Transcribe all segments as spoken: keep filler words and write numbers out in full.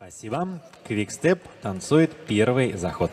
Спасибо. Квикстеп танцует первый заход.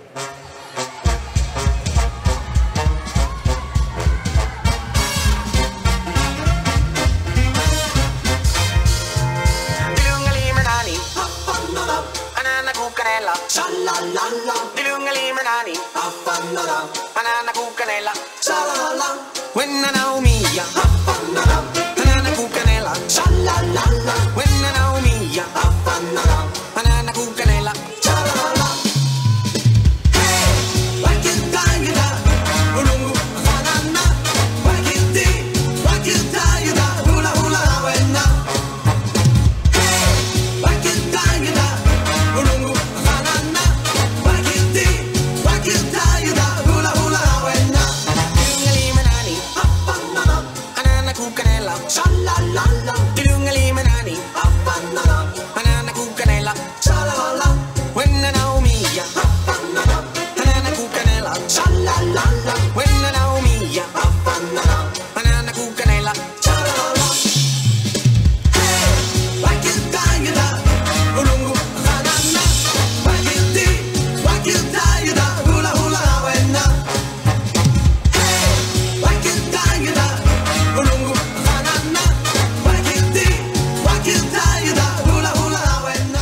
Banana cucanella, sha-la-la-la. When I know me, ya. Banana cucanella, sha-la-la-la. When I know me, ya. Banana cucanella, sha-la-la-la. Hey, why can't I get up? Ulungu, banana. Why can't I? Why can't I get up? Hula hula when I. Hey, why can't I get up? Ulungu, banana. Why can't I? Why can't I get up? Hula hula when I. Dilungali manani, banana cucanella, sha-la-la-la. Dilungali manani, banana, banana cucanella, sha-la-la-la. When I know me, ya. Banana cucanella, sha-la-la-la. When I know me, ya. Banana cucanella, sha-la-la-la. Hey, why can't I get up? Ulungu, banana. Why can't I? Why can't I get up? Hula hula when I. Hey, why can't I get up? Ulungu, banana. Why can't I? Why can't I get up? Hula hula when I.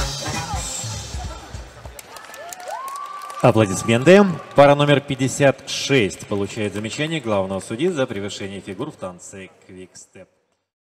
Аплодисменты. Пара номер пятьдесят шесть получает замечание главного судьи за превышение фигур в танце квикстеп.